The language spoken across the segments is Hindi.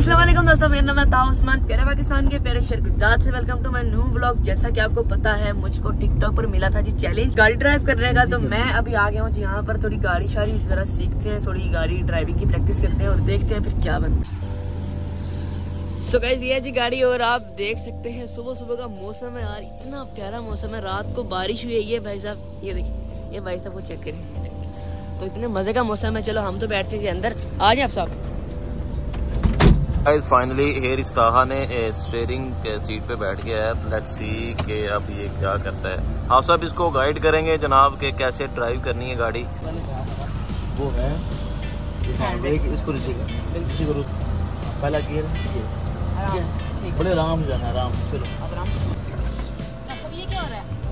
अस्सलाम वालेकुम दोस्तों, मेरा नाम है ताहा उस्मान, प्यारे पाकिस्तान के प्यारे शहर गुजरात से। Welcome to my new vlog. जैसा कि आपको पता है, मुझको टिकटॉक पर मिला था जी चैलेंज गाड़ी ड्राइव करने का, तो मैं अभी आ गया हूँ जी यहाँ पर। थोड़ी गाड़ी शाड़ी जरा सीखते हैं, थोड़ी गाड़ी ड्राइविंग की प्रैक्टिस करते हैं और देखते हैं फिर क्या बनता है। सो गाइस, ये जी गाड़ी और आप देख सकते हैं सुबह सुबह का मौसम है यार, इतना प्यारा मौसम है। रात को बारिश हुई है। ये भाई साहब, ये देखिए, ये भाई साहब को चेक करें, तो इतने मजे का मौसम है। चलो हम तो बैठते हैं अंदर, आ जाए आप साहब। गाइस फाइनली हियर इज ताहा ने स्टीयरिंग के सीट पे बैठ गया है। लेट्स सी कि अब ये क्या करता है। हाँ साहब, इसको गाइड करेंगे जनाब के कैसे ड्राइव करनी है गाड़ी। वो है इसको करो, पहला गियर बड़े आराम जाना, आराम। चलो ये क्या हो रहा है?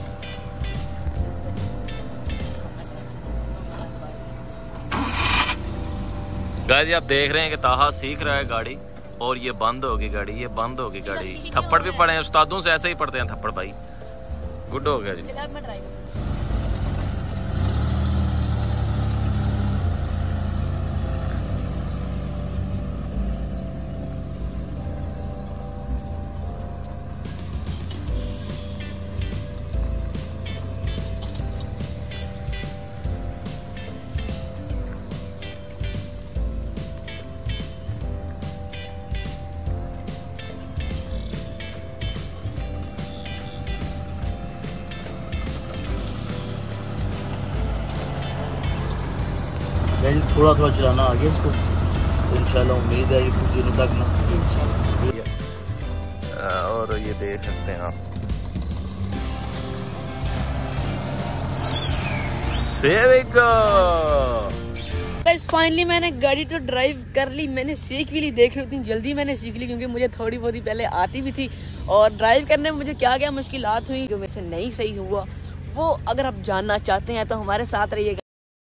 गाइस आप देख रहे हैं कि ताहा सीख रहा है गाड़ी और ये बंद होगी गाड़ी, ये बंद होगी गाड़ी। थप्पड़ भी पड़े हैं, उस्तादों से ऐसे ही पड़ते हैं थप्पड़ भाई। गुड हो गया जी। थोड़ा थोड़ा चलाना आगे इसको, तो इंशाल्लाह उम्मीद है ये कुछ दिनों तक ना इंशाल्लाह। और ये देख सकते हैं आप, फाइनली मैंने गाड़ी तो ड्राइव कर ली, मैंने सीख भी ली। देख रही थी जल्दी मैंने सीख ली, क्योंकि मुझे थोड़ी बहुत ही पहले आती भी थी। और ड्राइव करने में मुझे क्या क्या मुश्किलात हुई, जो मेरे से नहीं सही हुआ, वो अगर आप जानना चाहते हैं तो हमारे साथ रहिएगा।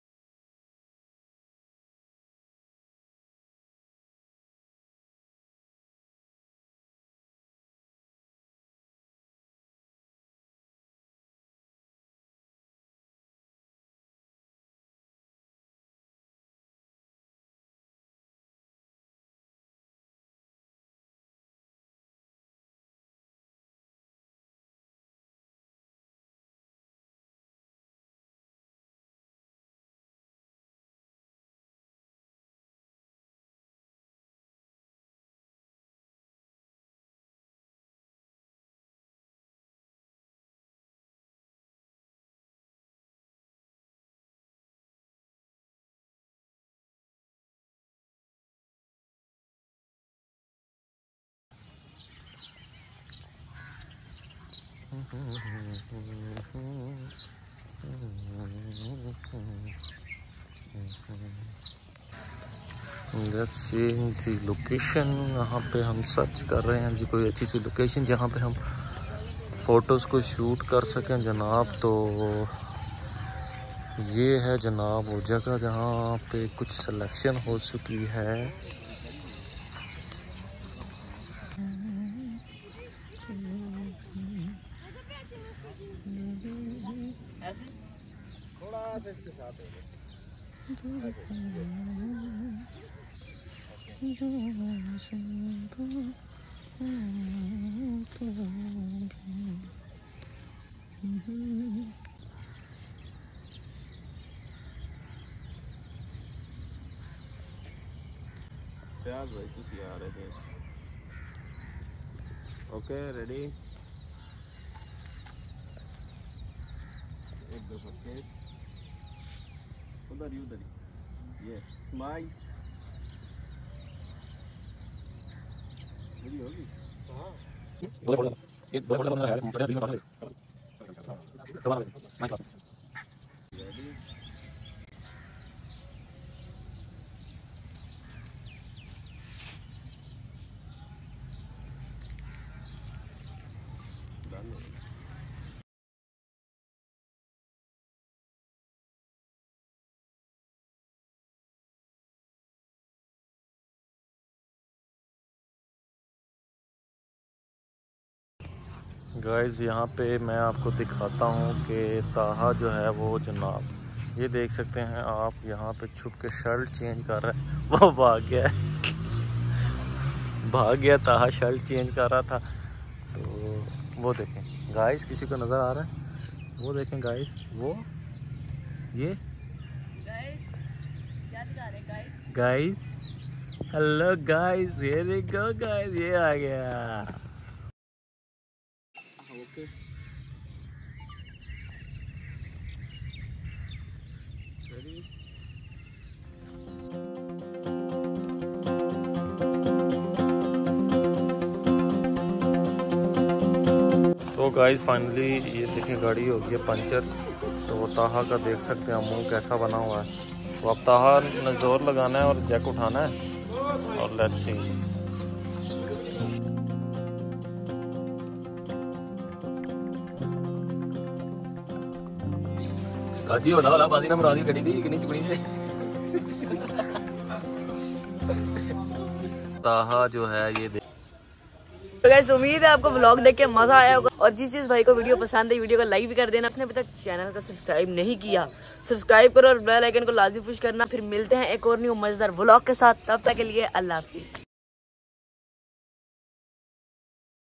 लोकेशन यहाँ पे हम सर्च कर रहे हैं जी, कोई अच्छी सी लोकेशन जहाँ पे हम फोटोज़ को शूट कर सकें जनाब। तो ये है जनाब वो जगह जहाँ पे कुछ सिलेक्शन हो चुकी है। प्याज भाई कुछ आ रहे थे। ओके रेडी, एक दो पत्ते उधर ही ये स्माइल होगी। गाइस यहाँ पे मैं आपको दिखाता हूँ कि ताहा जो है वो जनाब, ये देख सकते हैं आप, यहाँ पे छुप के शर्ट चेंज कर रहा है। वो भाग गया है। भाग गया ताहा, शर्ट चेंज कर रहा था। तो वो देखें गाइस, किसी को नज़र आ रहा है? वो देखें गाइस, वो ये गाइस, हेलो गाइस, ये देखो गाइस, ये आ गया। ओके तो गाइस फाइनली ये देखिए गाड़ी हो गई है पंचर। तो ताहा का देख सकते हैं मुंह कैसा बना हुआ है। तो अब ताहा ने जोर लगाना है और जैक उठाना है और लेट्स सी। स्टाजी होना वाला बाजी ना मरा दी गड्डी दी कि नहीं चुकनी है। ताहा जो है ये तो गाइस उम्मीद है आपको व्लॉग देख के मजा आया होगा, और जिस भाई को वीडियो पसंद है वीडियो को लाइक भी कर देना। उसने अभी तक चैनल को सब्सक्राइब नहीं किया, सब्सक्राइब करो और बेल आइकन को लाजमी पुश करना। फिर मिलते हैं एक और न्यू मजेदार व्लॉग के साथ, तब तक के लिए अल्लाह हाफिज।